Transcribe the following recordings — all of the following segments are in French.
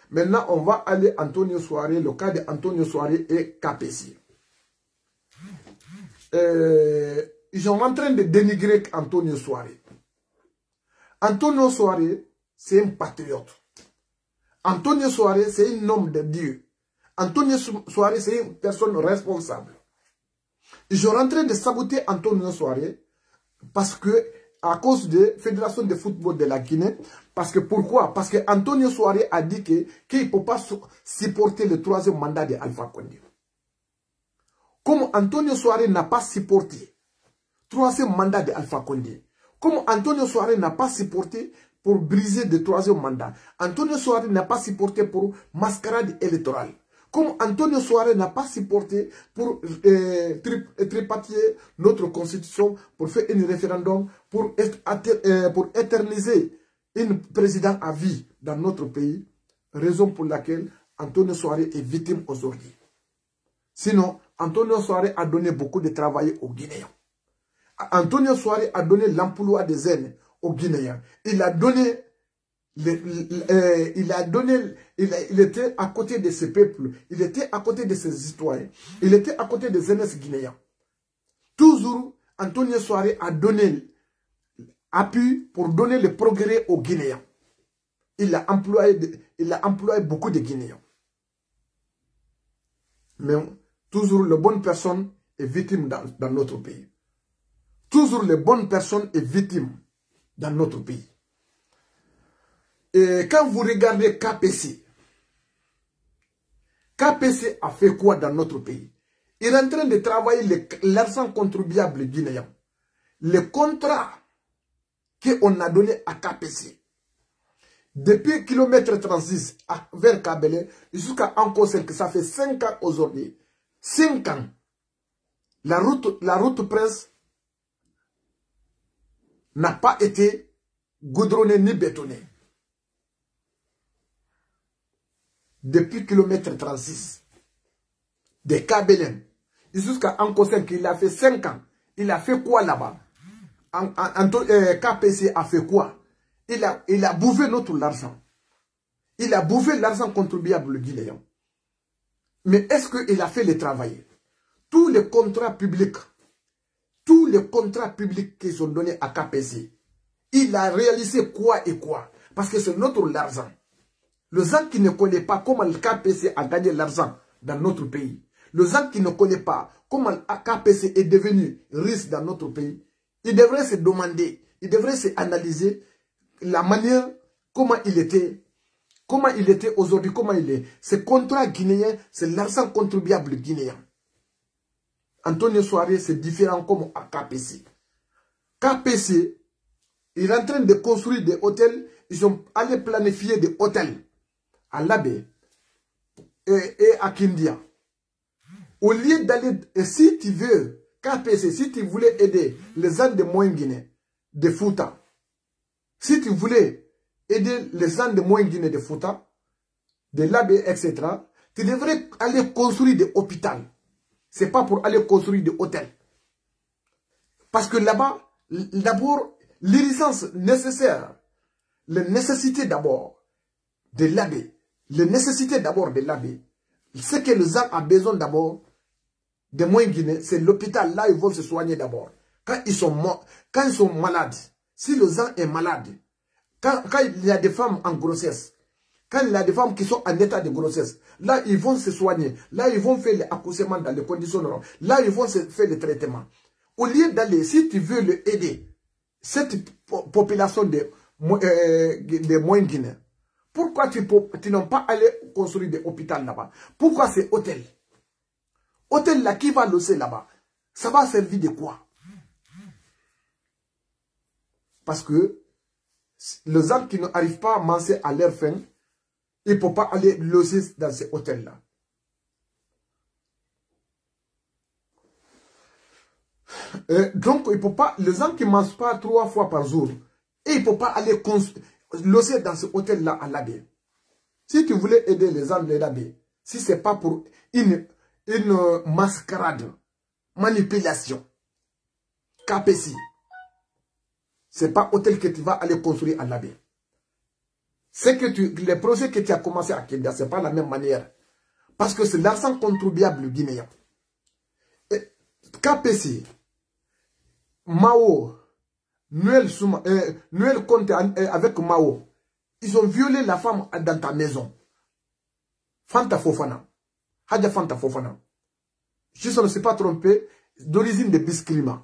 Maintenant, on va aller Antonio Soiré, le cas d'Antonio Soiré et KPC. Ils sont en train de dénigrer Antonio Soiré. Antonio Soiré, c'est un patriote. Antonio Soiré, c'est un homme de Dieu. Antonio Soiré, c'est une personne responsable. Ils sont en train de saboter Antonio Soiré parce que, à cause de la Fédération de football de la Guinée, parce que pourquoi? Parce que Antonio Soiré a dit qu'il ne peut pas supporter le 3e mandat de Alpha Condé. Comme Antonio Soiré n'a pas supporté le 3e mandat de Alpha Condé, comme Antonio Soiré n'a pas supporté pour briser le 3e mandat, Antonio Soiré n'a pas supporté pour mascarade électorale, comme Antonio Soiré n'a pas supporté pour tripatiller notre constitution, pour faire un référendum, pour éterniser un président à vie dans notre pays, raison pour laquelle Antonio Soiré est victime aujourd'hui. Sinon, Antonio Soiré a donné beaucoup de travail aux Guinéens. Antonio Soiré a donné l'emploi des jeunes aux Guinéens. Il était à côté de ce peuple, il était à côté de ses citoyens, il était à côté des jeunesses guinéens. Toujours, Antonio Soiré a donné appui pour donner le progrès aux Guinéens. Il a employé beaucoup de Guinéens. Mais toujours, la bonne personne est victime dans notre pays. Toujours, les bonnes personnes sont victimes dans notre pays. Et quand vous regardez KPC, KPC a fait quoi dans notre pays? Il est en train de travailler l'argent contribuable guinéen. Le contrat qu'on a donné à KPC, depuis kilomètre 36 vers Kabele, jusqu'à encore 5, ça fait 5 ans aujourd'hui. 5 ans. La route presse n'a pas été goudronnée ni bétonnée. Depuis kilomètre 36 de Kabelen jusqu'à Ankosen, il a fait 5 ans. Il a fait quoi là-bas? KPC a fait quoi? Il a bouffé notre argent. Il a bouffé l'argent contribuable guinéen. Mais est-ce qu'il a fait le travail? Tous les contrats publics qu'ils sont donnés à KPC, il a réalisé quoi et quoi? Parce que c'est notre argent. Les gens qui ne connaissent pas comment le KPC a gagné l'argent dans notre pays, les gens qui ne connaissent pas comment le KPC est devenu riche dans notre pays, ils devraient se demander, ils devraient se analyser la manière, comment il était aujourd'hui, comment il est. Ce contrat guinéen, c'est l'argent contribuable guinéen. Antonio Soiré, c'est différent comme à KPC. KPC, il est en train de construire des hôtels, ils sont allés planifier des hôtels à Labé et à Kindia. Au lieu d'aller, si tu veux, KPC, si tu voulais aider les gens de Moyen-Guinée, de Fouta, si tu voulais aider les gens de Moyen-Guinée, de Fouta, de Labé, etc., tu devrais aller construire des hôpitaux. Ce n'est pas pour aller construire des hôtels. Parce que là-bas, d'abord, l'urgence nécessaire, les nécessités d'abord de Labé, les nécessités d'abord de Labé, ce que les gens ont besoin d'abord de Moyen-Guinée, c'est l'hôpital. Là, ils vont se soigner d'abord. Quand ils sont malades, si le gens est malade, quand il y a des femmes en grossesse, quand il y a des femmes qui sont en état de grossesse, là, ils vont se soigner. Là, ils vont faire l'accouchement dans les conditions normales. Là, ils vont se faire le traitement. Au lieu d'aller, si tu veux le aider, cette population de Moyen-Guinée, pourquoi tu n'as pas allé construire des hôpitaux là-bas? Pourquoi ces hôtels? Hôtel là, qui va loger là-bas? Ça va servir de quoi? Parce que les gens qui n'arrivent pas à manger à leur faim, ils ne peuvent pas aller loger dans ces hôtels-là. Donc, il peut pas, les gens qui ne mangent pas 3 fois par jour, et ils ne peuvent pas aller loger dans ce hôtel-là à Labé. Si tu voulais aider les gens de Labé, si ce n'est pas pour une mascarade, manipulation, KPC, ce n'est pas hôtel que tu vas aller construire à Labé. les projets que tu as commencé à Kenya, ce n'est pas la même manière. Parce que c'est l'argent contribuable guinéen. Et KPC, Mao, Noël Conte avec Mao, ils ont violé la femme dans ta maison. Fanta Fofana. Hadja Fanta Fofana. Je ne me suis pas trompé, d'origine de Biskrima.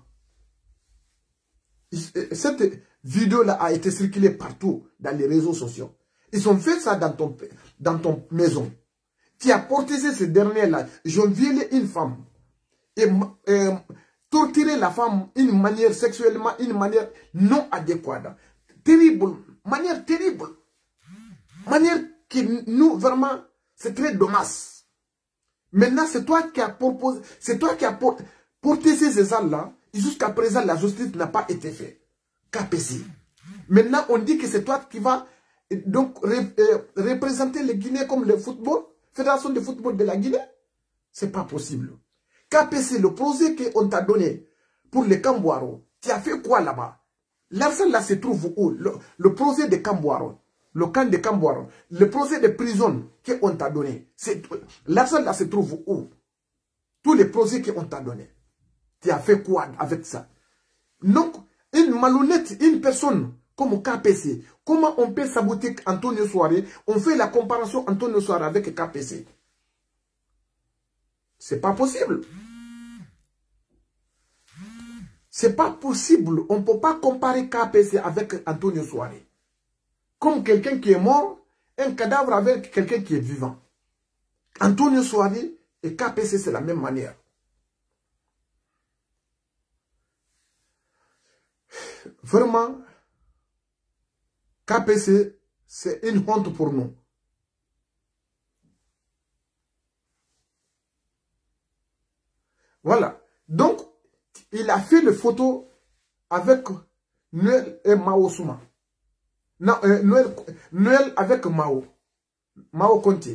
Cette vidéo-là a été circulée partout dans les réseaux sociaux. Ils ont fait ça dans ton maison. Tu as porté ces derniers-là. Ils ont violé une femme. Et torturé la femme d'une manière sexuellement, une manière non adéquate. Terrible. Manière terrible. Manière qui nous, vraiment, c'est très dommage. Maintenant, c'est toi qui as proposé, c'est toi qui as porté ces armes-là. Jusqu'à présent, la justice n'a pas été faite. KPC. Maintenant, on dit que c'est toi qui vas donc représenter le Guinée comme le football, Fédération de football de la Guinée. C'est pas possible. KPC, le projet qu'on t'a donné pour les Camboiro, tu as fait quoi là-bas? L'argent là se trouve où? Le projet de Camboiro, le camp de Camboiro, le projet de prison qu'on t'a donné, l'argent là se trouve où? Tous les projets qu'on t'a donné. Tu as fait quoi avec ça? Donc, une malhonnête, une personne comme KPC, comment on peut saboter Antonio Souaré? On fait la comparaison Antonio Souaré avec KPC. C'est pas possible. C'est pas possible. On ne peut pas comparer KPC avec Antonio Souaré. Comme quelqu'un qui est mort, un cadavre avec quelqu'un qui est vivant. Antonio Souaré et KPC, c'est la même manière. Vraiment, KPC, c'est une honte pour nous. Voilà. Donc, il a fait les photos avec Noël et Mao Souma. Non, Noël avec Mao. Mao Conte.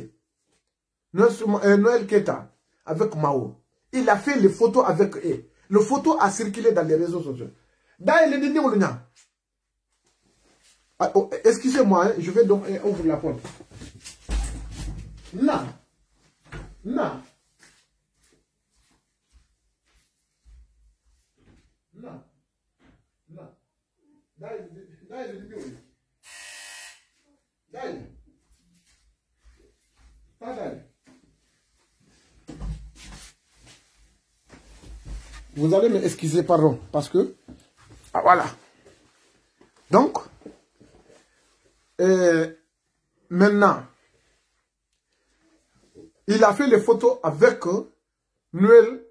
Noël Keta avec Mao. Il a fait les photos avec eux. Le photo a circulé dans les réseaux sociaux. Excusez-moi, hein, je vais donc ouvrir la porte. Non. Non. Non. Non. Vous allez m'excuser, pardon, parce que... Ah, voilà. Donc, maintenant, il a fait les photos avec Noël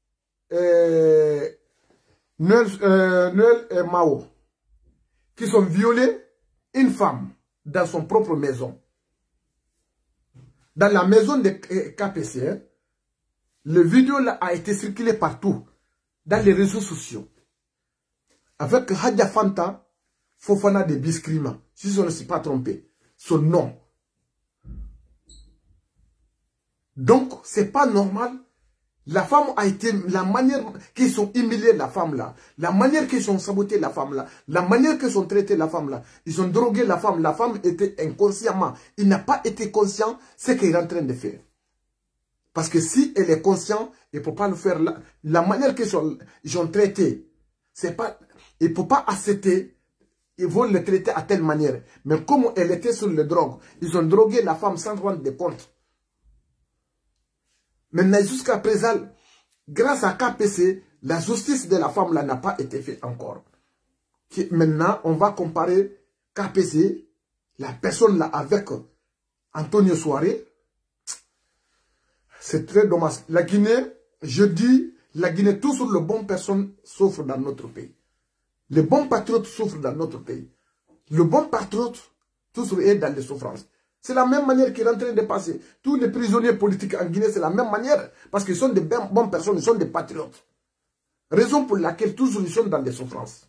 et Mao, qui sont violés une femme dans son propre maison. Dans la maison de KPC, le vidéo là a été circulé partout, dans les réseaux sociaux. Avec Hadja Fanta Fofana de Biskrima, si je ne me suis pas trompé, son nom. Donc, c'est pas normal. La femme a été, la manière qu'ils ont humilié la femme là, la manière qu'ils ont saboté la femme là, la manière qu'ils ont traité la femme là, ils ont drogué la femme était inconsciemment, il n'a pas été conscient de ce qu'il est en train de faire. Parce que si elle est consciente, il ne peut pas le faire là. La manière qu'ils ont traité, c'est pas, il ne peut pas accepter, ils vont le traiter à telle manière. Mais comme elle était sur le drogue, ils ont drogué la femme sans rendre compte. Maintenant, jusqu'à présent, grâce à KPC, la justice de la femme là n'a pas été faite encore. Maintenant, on va comparer KPC, la personne là avec Antonio Souaré. C'est très dommage. La Guinée, je dis, la Guinée, toujours les bonnes personnes souffrent dans notre pays. Les bons patriotes souffrent dans notre pays. Le bon patriote, toujours est dans les souffrances. C'est la même manière qu'il est en train de passer. Tous les prisonniers politiques en Guinée, c'est la même manière. Parce qu'ils sont des bonnes personnes, ils sont des patriotes. Raison pour laquelle toujours ils sont dans les souffrances.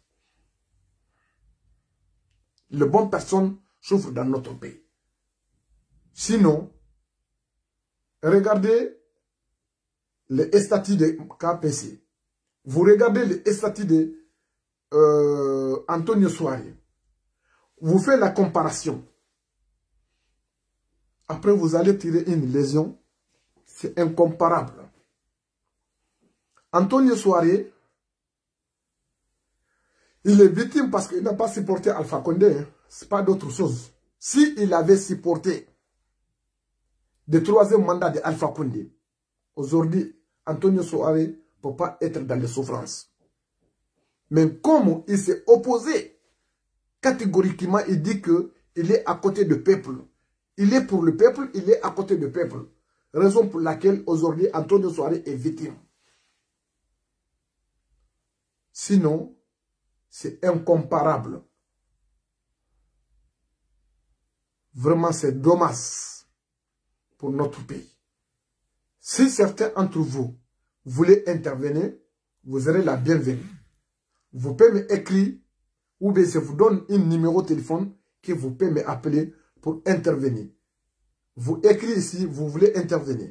Les bonnes personnes souffrent dans notre pays. Sinon, regardez les statuts de KPC. Vous regardez les statuts de Antonio Souaré. Vous faites la comparaison. Après, vous allez tirer une lésion. C'est incomparable. Antonio Souaré, il est victime parce qu'il n'a pas supporté Alpha Condé. Hein. Ce n'est pas d'autre chose. S'il avait supporté le 3e mandat de Alpha Condé, aujourd'hui, Antonio Souaré ne peut pas être dans les souffrances. Mais comme il s'est opposé, catégoriquement, il dit qu'il est à côté du peuple. Il est pour le peuple, il est à côté du peuple. Raison pour laquelle aujourd'hui Antonio Souaré est victime. Sinon, c'est incomparable. Vraiment, c'est dommage pour notre pays. Si certains d'entre vous voulez intervenir, vous aurez la bienvenue. Vous pouvez m'écrire ou bien je vous donne un numéro de téléphone que vous pouvez m'appeler pour intervenir. Vous écrivez ici, vous voulez intervenir.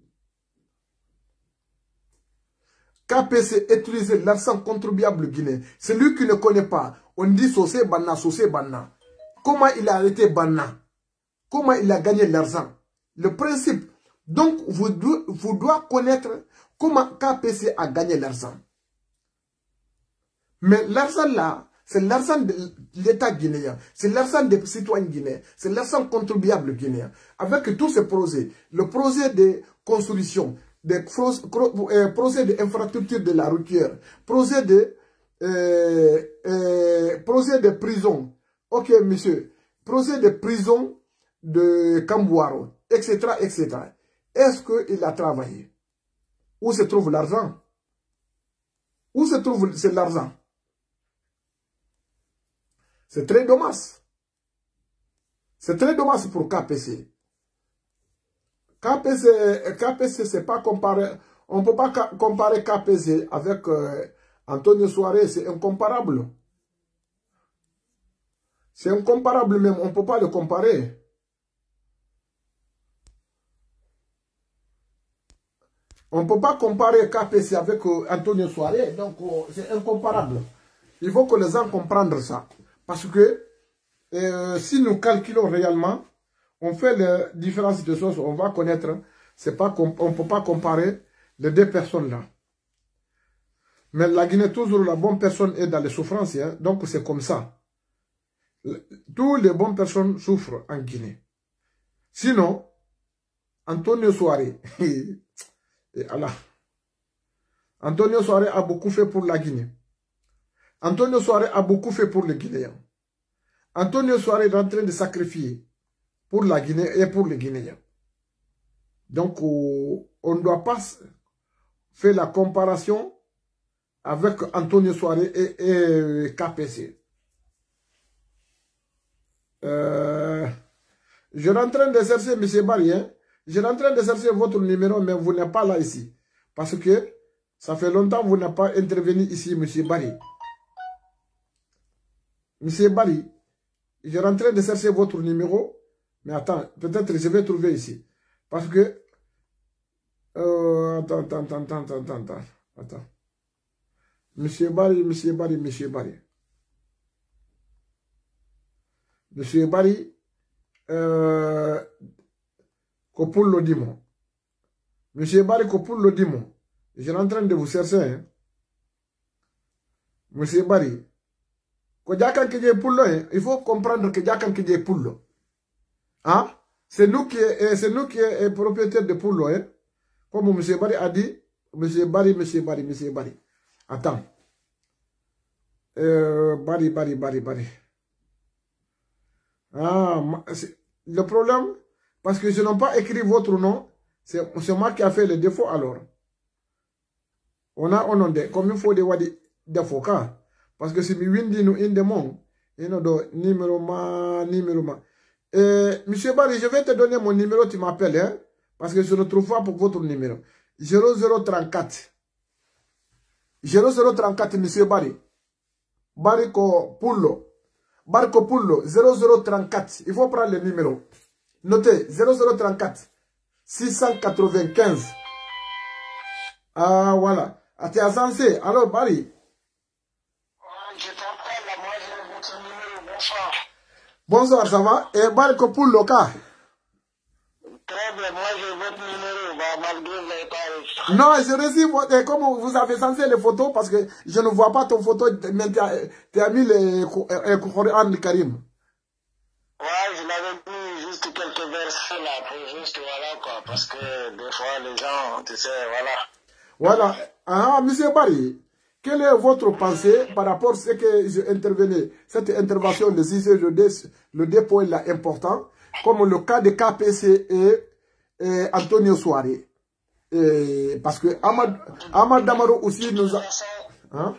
KPC utiliser l'argent contribuable guinéen. Celui qui ne connaît pas, on dit Sosé Banna, Sosé Banna. Comment il a arrêté Banna? Comment il a gagné l'argent? Le principe. Donc, vous devez connaître comment KPC a gagné l'argent. Mais l'argent là, c'est l'argent de l'État guinéen, c'est l'argent des citoyens guinéens, c'est l'argent contribuable guinéen. Avec tous ces projets, le projet de construction, des projets d'infrastructure de la routière, projet de prison, ok monsieur, projet de prison de Kambouaro, etc., etc. Est-ce qu'il a travaillé? Où se trouve l'argent? Où se trouve l'argent? C'est très dommage. C'est très dommage pour KPC. KPC, c'est pas comparé. On ne peut pas comparer KPC avec Antonio Souaré. C'est incomparable. C'est incomparable même. On ne peut pas le comparer. On ne peut pas comparer KPC avec Antonio Souaré. Donc, c'est incomparable. Il faut que les gens comprennent ça. Parce que si nous calculons réellement, on fait les différences de choses, on va connaître, on ne peut pas comparer les deux personnes-là. Mais la Guinée, toujours la bonne personne est dans les souffrances, hein, donc c'est comme ça. Toutes les bonnes personnes souffrent en Guinée. Sinon, Antonio Souaré, Antonio Souaré a beaucoup fait pour la Guinée. Antonio Souaré a beaucoup fait pour les Guinéens. Antonio Souaré est en train de sacrifier pour la Guinée et pour les Guinéens. Donc, on ne doit pas faire la comparaison avec Antonio Souaré et KPC. Je suis en train de chercher M. Barry. Hein? Je suis en train de chercher votre numéro, mais vous n'êtes pas là ici. Parce que ça fait longtemps que vous n'avez pas intervenu ici, M. Barry. Monsieur Barry, je suis en train de chercher votre numéro. Mais attends, peut-être je vais trouver ici. Parce que... Attends. Monsieur Barry. Monsieur Barry, Kopullo Dimo. Monsieur Barry Kopullo Dimo. Je suis en train de vous chercher. Hein. Monsieur Barry. Il faut comprendre que Djakan Kidje Pullo. Hein? C'est nous qui est propriétaire de Pullo. Hein? Comme M. Barry a dit, M. Barry. Attends. Barry. Ah, le problème, parce que je n'ai pas écrit votre nom, c'est moi qui a fait le défaut alors. On a un nom de, comme il faut des défauts, car. Parce que si nous avons un démon, il y a un numéro. Monsieur Barry, je vais te donner mon numéro, tu m'appelles, hein, parce que je ne trouve pas pour votre numéro. 0034. 0034, monsieur Barry. Barco Pullo, 0034. Il faut prendre le numéro. Notez, 0034. 695. Ah, voilà. Ah, tu es censé. Alors, Barry. Je t'appelle, moi j'ai votre numéro, bonsoir. Bonsoir, ça va? Et Barco Pullo, quoi? Très bien, moi j'ai votre numéro, malgré les paris. Non, je reçu votre... Comme vous avez censé les photos, parce que je ne vois pas ton photo, mais tu as mis les Coran Karim. Ouais, je l'avais mis juste quelques versets là, pour juste, voilà quoi, parce que des fois les gens, tu sais, voilà. Voilà. Ah, monsieur Barry, quelle est votre pensée par rapport à ce que j'ai intervenu, cette intervention de 6 heures, le dépôt est là important, comme le cas de KPC et Antonio Soare. Parce que Ahmad Damaro aussi nous a... Hein?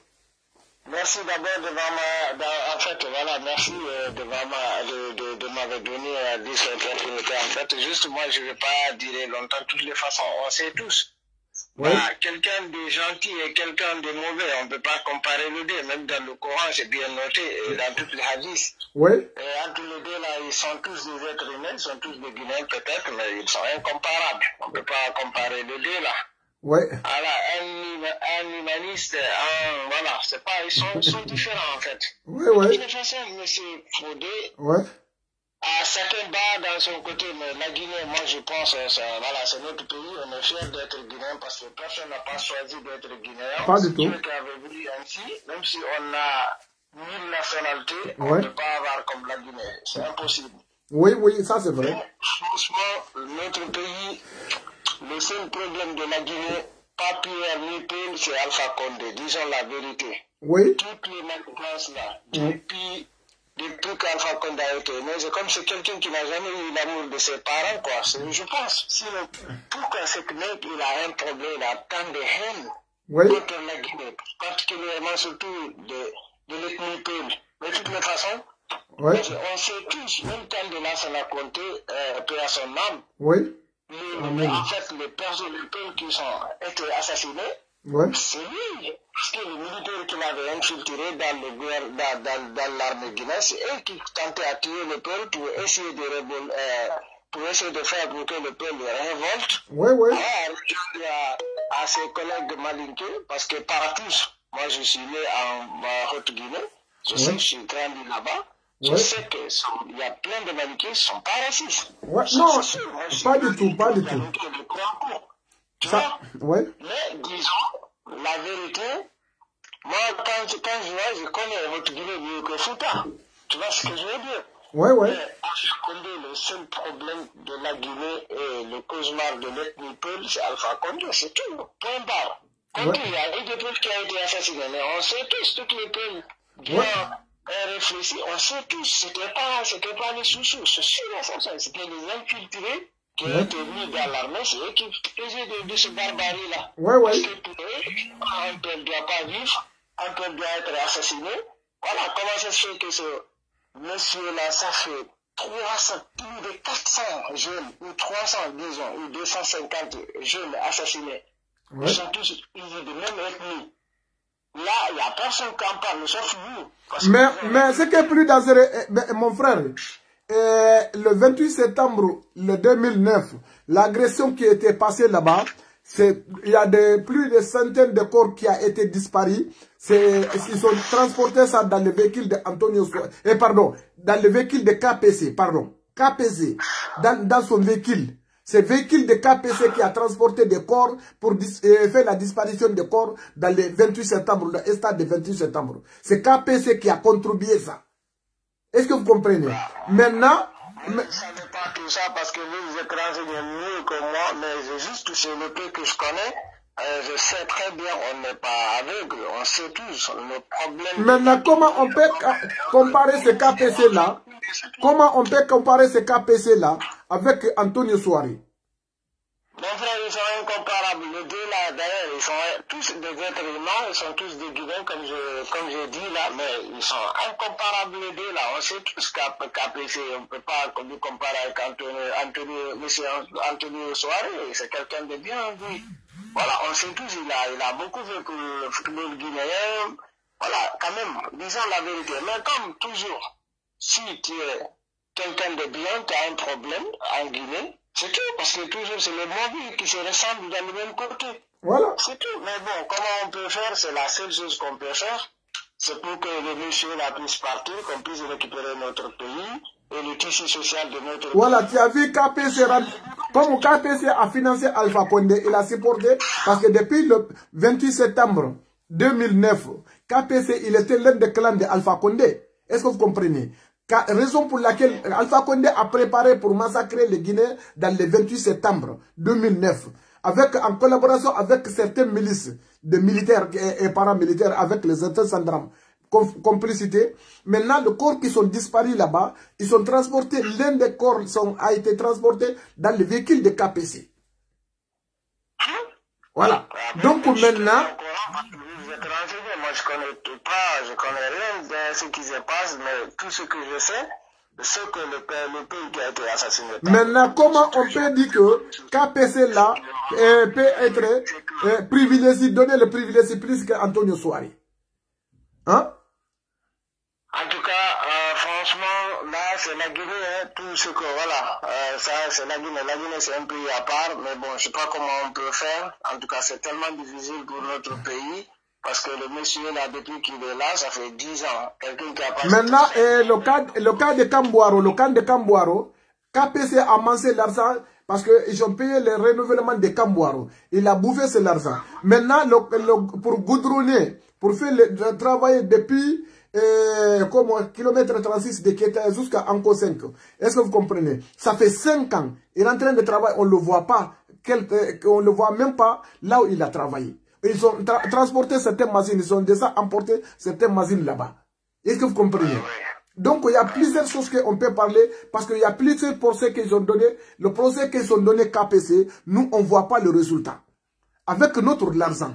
Merci d'abord en fait, voilà, merci de m'avoir donné cette opportunité. En fait, juste moi, je ne vais pas dire longtemps, de toutes les façons, on sait tous. Ouais. Quelqu'un de gentil et quelqu'un de mauvais, on ne peut pas comparer les deux. Même dans le Coran, c'est bien noté, dans toutes les hadiths. Oui. Et entre les deux, là, ils sont tous des êtres humains, ils sont tous des Guinéens peut-être, mais ils sont incomparables. On ne peut pas comparer les deux, là. Oui. Voilà, un humaniste, voilà, c'est pas, ils sont différents, en fait. Oui, oui. De toute façon, M. Fodé, Ouais. à certains bas dans son côté, mais la Guinée, moi je pense, voilà, c'est notre pays, on est fiers d'être Guinéen parce que personne n'a pas choisi d'être Guinéen. Pas du tout. Dieu qui avait voulu ainsi, même si on a 1000 nationalités, on Ouais. ne peut pas avoir comme la Guinée, c'est impossible. Oui, oui, ça c'est vrai. Mais, franchement, notre pays, le seul problème de la Guinée, pas Pierre ni Paul, c'est Alpha Condé, disons la vérité. Oui. Toutes les maintenances là, depuis qu'Alpha Condé a été né, c'est comme c'est quelqu'un qui n'a jamais eu l'amour de ses parents, quoi. Je pense. Sinon, pourquoi ce mec, il a un problème, il a tant de haine contre la Guinée, particulièrement surtout de l'ethnie Peul. Mais de toutes les façons, on sait tous, même quand de là, ça a compté, peu à son âme. Oui. En fait, les personnes, les peuples qui ont été assassinés, c'est lui. Parce que les militaires qu'il avait infiltrés dans l'armée guinéenne, c'est eux qui tentaient de tuer le peuple pour essayer de faire pour que le peuple révolte. Oui, oui. À ses collègues malinqués, parce que partout, moi je suis né en Haute-Guinée, je suis grandi là-bas. Je sais qu'il y a plein de malinqués qui ne sont pas racistes. Ouais, non, pas du tout, pas du tout. Tu vois? Ouais. Mais disons, la vérité, moi quand je vois, je connais votre Guinée mieux que Fouta. Tu vois ce que je veux dire? Ouais, ouais. Mais le seul problème de la Guinée et le cauchemar de l'ethnie Peul, c'est Alpha Condé, c'est tout. Point barre. Quand il y a eu des peuples qui ont été assassinés, mais on sait tous, toutes les peuples bien réfléchis, on sait tous, c'était pas les sous-sous, c'est sûr, c'était les infiltrés qui ont été mis dans l'armée, c'est eux qui faisaient de ce barbarie-là. Parce que pour eux, un peuple ne doit pas vivre, un peuple doit être assassiné. Voilà, comment ça se fait que ce monsieur-là, ça fait 300, plus de 400 jeunes, ou 300, disons, ou 250 jeunes assassinés. Ils sont tous issus de même ethnie. Là, il n'y a personne qui en parle, sauf vous. Mais ce qui est plus dangereux, mon frère, le 28 septembre 2009, l'agression qui était passée là-bas, il y a plus de centaines de corps qui ont été disparus. Ils ont transporté ça dans le véhicule d'Antonio pardon, dans le véhicule de KPC, pardon. KPC, dans son véhicule. C'est le véhicule de KPC qui a transporté des corps pour faire la disparition des corps dans le 28 septembre, le stade du 28 septembre. C'est KPC qui a contribué ça. Est-ce que vous comprenez? Maintenant... Je ne savais pas tout ça parce que vous êtes renseigné mieux que moi, mais j'ai juste touché le peu que je connais. Je sais très bien, on n'est pas aveugle, on sait tous le problème. Maintenant, comment on peut comparer ce KPC-là? Comment on peut comparer ce KPC-là avec Antonio Soare? Mon frère, ils sont incomparables. Les deux là, d'ailleurs, ils sont tous des êtres humains, ils sont tous des Guinéens, comme je dis là, mais ils sont incomparables les deux là. On sait tous KPC, on ne peut pas le comparer avec Antonio Soare, c'est quelqu'un de bien, oui. Voilà, on sait tous, il a beaucoup fait pour le football guinéen. Voilà, quand même, disons la vérité. Mais comme toujours, si tu es quelqu'un de bien, tu as un problème en Guinée, c'est tout, parce que toujours c'est les mauvais qui se ressemblent dans le même côté. Voilà. C'est tout. Mais bon, comment on peut faire, c'est la seule chose qu'on peut faire. c'est pour que le monsieur là puisse partir, qu'on puisse récupérer notre pays et le tissu social de notre pays. Voilà, tu as vu KPC, comme KPC a financé Alpha Condé, il a supporté, parce que depuis le 28 septembre 2009, KPC, il était l'un des clans de Alpha Condé. Est-ce que vous comprenez? Raison pour laquelle Alpha Condé a préparé pour massacrer les Guinéens dans le 28 septembre 2009, en collaboration avec certaines milices de militaires et paramilitaires, avec les États gendarmes, complicité. Maintenant, les corps qui sont disparus là-bas, ils sont transportés, l'un des corps a été transporté dans le véhicule de KPC. Voilà. Donc maintenant... Moi, je connais tout pas, je connais rien de ce qui se passe, mais tout ce que je sais, c'est que le pays qui a été assassiné. Maintenant, comment on peut dire que KPC là peut être privilégié, donner le privilège plus qu'Antonio Souare? Hein? En tout cas, franchement, là, c'est la Guinée, hein, tout ce que, voilà, ça, c'est la Guinée. La Guinée, c'est un pays à part, mais bon, je sais pas comment on peut faire. En tout cas, c'est tellement difficile pour notre pays. Parce que le monsieur là, depuis qu'il est là, ça fait 10 ans. Quelqu'un qui a pas... Maintenant, le cas de Camboiro, KPC a amassé l'argent parce qu'ils ont payé le renouvellement de Camboiro. Il a bouffé cet argent. Maintenant, pour goudronner, pour faire le travail depuis comme kilomètre 36 de Kéta jusqu'à Anko 5. Est-ce que vous comprenez? Ça fait 5 ans. Il est en train de travailler, on ne le voit pas. On ne le voit même pas là où il a travaillé. Ils ont transporté certaines machines, ils ont déjà emporté certaines machines là-bas. Est-ce que vous comprenez? Donc, il y a plusieurs choses qu'on peut parler, parce qu'il y a plusieurs procès qu'ils ont donné. Le procès qu'ils ont donné KPC, nous, on ne voit pas le résultat. Avec notre l'argent.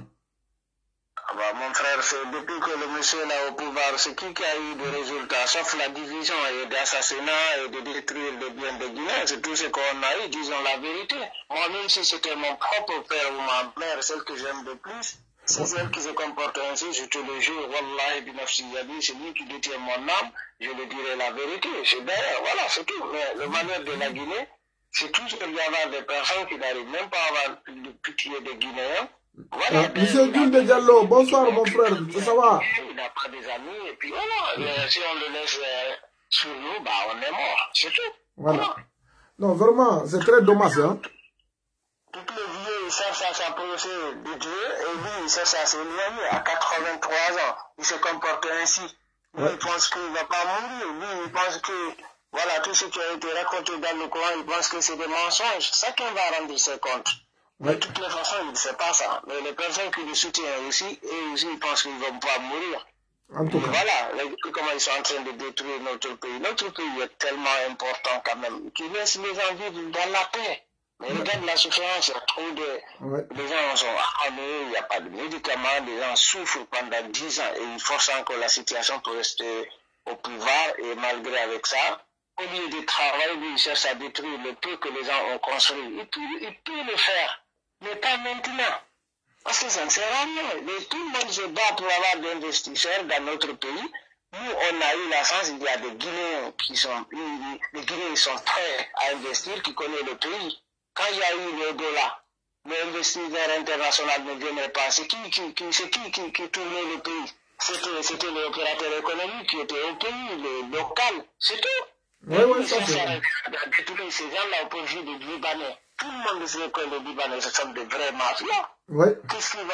Mon frère, c'est depuis que le monsieur est là au pouvoir, c'est qui a eu des résultats, sauf la division et d'assassinat et de détruire les biens des Guinéens, c'est tout ce qu'on a eu, disons la vérité. Moi, même si c'était mon propre père ou ma mère, celle que j'aime le plus, c'est celle qui se comporte ainsi, je te le jure, Wallahi binafsi yadi, c'est lui qui détient mon âme, je le dirai la vérité. Voilà, c'est tout. Mais le malheur de la Guinée, c'est toujours qu'il y a des personnes qui n'arrivent même pas à avoir de pitié des Guinéens. Voilà, Monsieur Gulde Diallo, bonsoir mon frère, ça va? Il n'a pas des amis, et puis voilà, si on le laisse sur nous, bah, on est mort, c'est tout. Voilà. Non, vraiment, c'est très dommage, hein. Toutes les vieux, ils cherchent à s'approcher de Dieu, et lui, il cherche à s'éloigner. À 83 ans, il se comporte ainsi. Lui, il pense qu'il ne va pas mourir. Lui, il pense que, voilà, tout ce qui a été raconté dans le Coran, il pense que c'est des mensonges. Chacun va rendre ses comptes. De toutes les façons, il ne sait pas ça. Mais les personnes qui le soutiennent aussi, eux aussi, ils pensent qu'ils ne vont pas mourir. En tout cas. Voilà, comment ils sont en train de détruire notre pays. Notre pays est tellement important quand même, qu'il laisse les gens vivre dans la paix. Mais regarde la souffrance, il y a trop de... Les gens sont affamés, il n'y a pas de médicaments, les gens souffrent pendant 10 ans et ils forcent encore la situation pour rester au pouvoir. Et malgré avec ça, au lieu de travailler, lui, il cherche à détruire le peu que les gens ont construit. Il peut le faire, mais pas maintenant. Parce que ça ne sert à rien. Tout le monde se bat pour avoir des investisseurs dans notre pays. Nous, on a eu la chance, il y a des Guinéens qui sont... Les Guinéens sont prêts à investir, qui connaissent le pays. Quand il y a eu le dollar, l'investisseur international ne venait pas. C'est qui tournait le pays? C'était l'opérateur économique qui était au pays, le local. C'est tout. Oui, ça c'est vrai. Détruire ces gens-là au profit des Libanais. Tout le monde sait que les Libanais, ce sont de vrais mafias. Oui. Qu'est-ce qu'il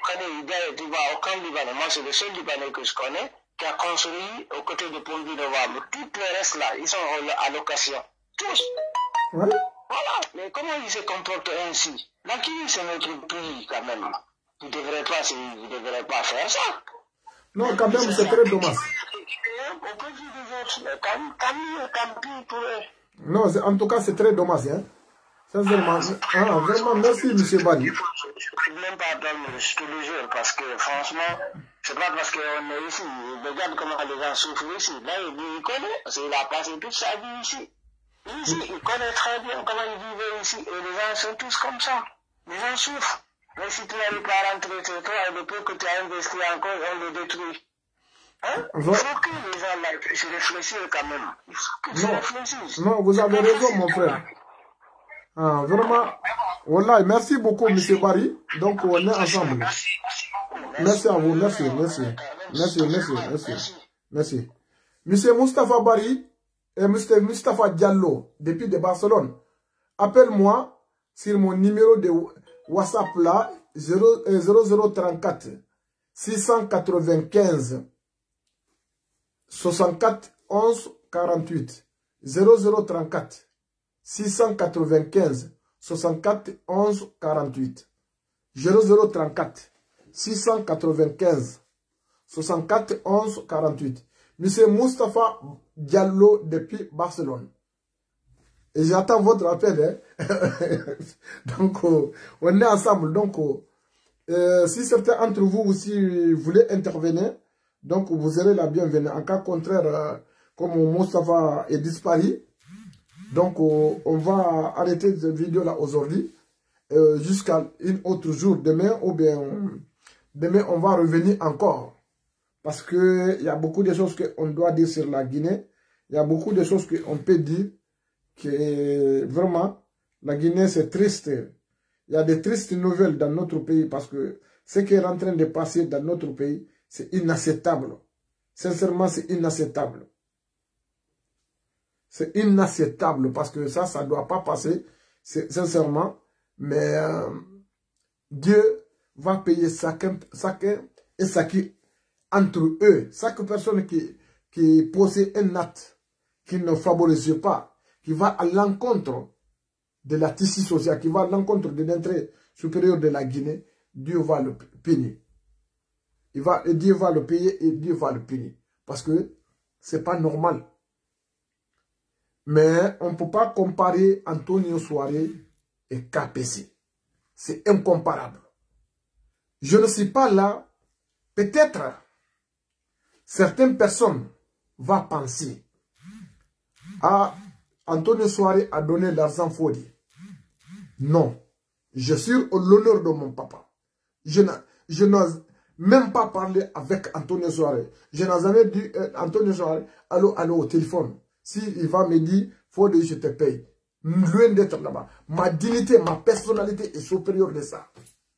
va tu vois, aucun Libanais. Moi, c'est le seul Libanais que je connais qui a construit aux côtés de Pont du Novembre. Tous les restes là, ils sont à location. Tous. Oui. Voilà, mais comment ils se comportent ainsi? La Guinée, c'est notre pays quand même. Vous ne devrez pas faire ça. Non, quand même, c'est très dommage. On peut dire des autres, mais tant pis pour eux. Non, en tout cas, c'est très dommage. Hein. Sincèrement, vraiment, merci, M. Bali. Je ne peux même pas dormir, je te le jure, parce que franchement, c'est pas parce qu'on est ici. Regarde comment les gens souffrent ici. Là, il connaît, parce qu'il a passé toute sa vie ici. Ici, il connaît très bien comment il vivait ici. Et les gens sont tous comme ça. Les gens souffrent. Mais si tu n'arrives pas à rentrer chez toi, et depuis que tu as investi encore, on le détruit. Hein? Il faut que les gens là puissent réfléchir quand même. Il faut qu'ils réfléchissent. Non, vous avez raison, mon frère. Ah, vraiment. Voilà, merci beaucoup, M. Barry. Donc, on est ensemble. Merci à vous, merci. Merci. Monsieur Moustapha Bari et Monsieur Moustapha Diallo, depuis de Barcelone, appelle-moi sur mon numéro de WhatsApp là, 0034 695 64 11 48. 0034 695 64 11 48. 0034 695 64 11 48. Monsieur Moustapha Diallo depuis Barcelone. Et j'attends votre appel. Hein? Donc, on est ensemble. Donc, si certains d'entre vous aussi voulaient intervenir, donc vous serez la bienvenue. En cas contraire, comme Moustapha est disparu, donc on va arrêter cette vidéo-là aujourd'hui jusqu'à un autre jour, demain, ou bien demain on va revenir encore. Parce qu'il y a beaucoup de choses qu'on doit dire sur la Guinée. Il y a beaucoup de choses qu'on peut dire que vraiment, la Guinée c'est triste. Il y a des tristes nouvelles dans notre pays parce que ce qui est en train de passer dans notre pays, c'est inacceptable. Sincèrement, c'est inacceptable. C'est inacceptable parce que ça ne doit pas passer, sincèrement. Mais Dieu va payer chacun et chacun entre eux. Chaque personne qui possède un acte qui ne favorise pas, qui va à l'encontre de la tissu social, qui va à l'encontre de l'intérêt supérieur de la Guinée, Dieu va le punir. Dieu va le payer et Dieu va le punir. Parce que ce n'est pas normal. Mais on ne peut pas comparer Antonio Soare et KPC. C'est incomparable. Je ne suis pas là. Peut-être certaines personnes vont penser Antonio Soare a donné l'argent Fodi. Non. Je suis au l'honneur de mon papa. Je n'ose même pas parler avec Antonio Soare. Je n'ai jamais dit Antonio Soare, allô au téléphone. S'il va me dire, Fodi, je te paye. Loin d'être là-bas. Ma dignité, ma personnalité est supérieure de ça.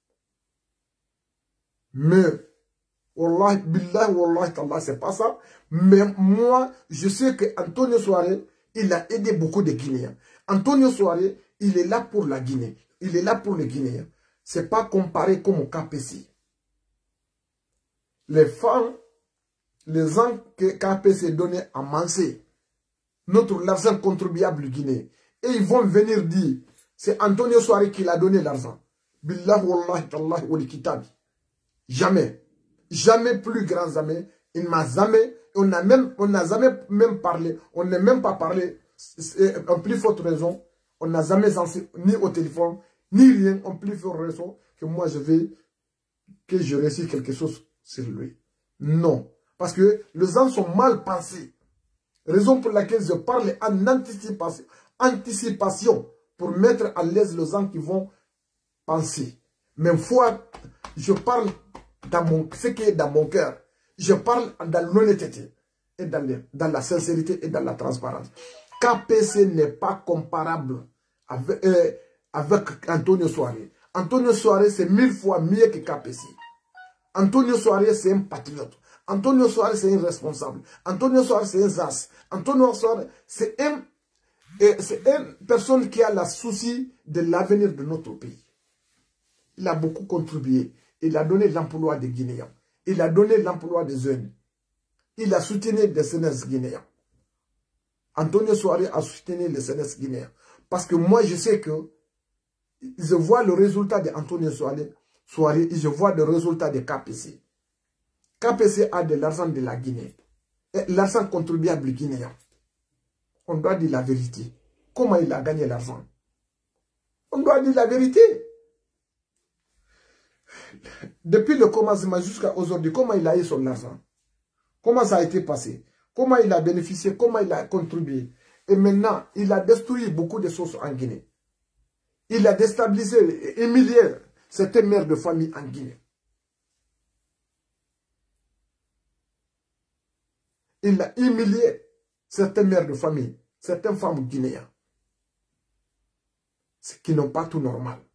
Mais, Wallah, Billah, Wallah, Tallah, c'est pas ça. Mais moi, je sais que Antonio Soare, il a aidé beaucoup de Guinéens. Antonio Soare, il est là pour la Guinée. Il est là pour les Guinéens. Ce n'est pas comparé comme au KPC. Les femmes, les gens que KPC donnait à manger, l'argent contribuable guinéen. Et ils vont venir dire, c'est Antonio Soare qui l'a donné l'argent. Billah, Wallah, Tallah, Wali Kitabi. Jamais. Jamais plus grand jamais. Il m'a jamais, on n'a jamais même parlé, on n'a même pas parlé, en plus forte raison, on n'a jamais censé, ni au téléphone, ni rien, en plus forte raison, que moi que je réussisse quelque chose sur lui. Non. Parce que les gens sont mal pensés. Raison pour laquelle je parle en anticipation pour mettre à l'aise les gens qui vont penser. Même fois, je parle dans ce qui est dans mon cœur. Je parle dans l'honnêteté, et dans la sincérité et dans la transparence. KPC n'est pas comparable avec Antonio Soare. Antonio Soare, c'est 1000 fois mieux que KPC. Antonio Soare, c'est un patriote. Antonio Soare, c'est un responsable. Antonio Soare, c'est un ZAS. Antonio Soare, c'est une personne qui a la souci de l'avenir de notre pays. Il a beaucoup contribué. Il a donné l'emploi des Guinéens. Il a donné l'emploi des jeunes. Il a soutenu les CNS guinéens. Antonio Soare a soutenu les CNS guinéens. Parce que moi, je sais que je vois le résultat d'Antonio Soare et je vois le résultat de KPC. KPC a de l'argent de la Guinée. L'argent contribuable guinéen. On doit dire la vérité. Comment il a gagné l'argent? On doit dire la vérité. Depuis le commencement jusqu'à aujourd'hui, comment il a eu son argent? Comment ça a été passé? Comment il a bénéficié? Comment il a contribué? Et maintenant, il a détruit beaucoup de choses en Guinée. Il a déstabilisé et humilié certaines mères de famille en Guinée. Il a humilié certaines mères de famille, certaines femmes guinéennes. Ce qui n'est pas tout normal.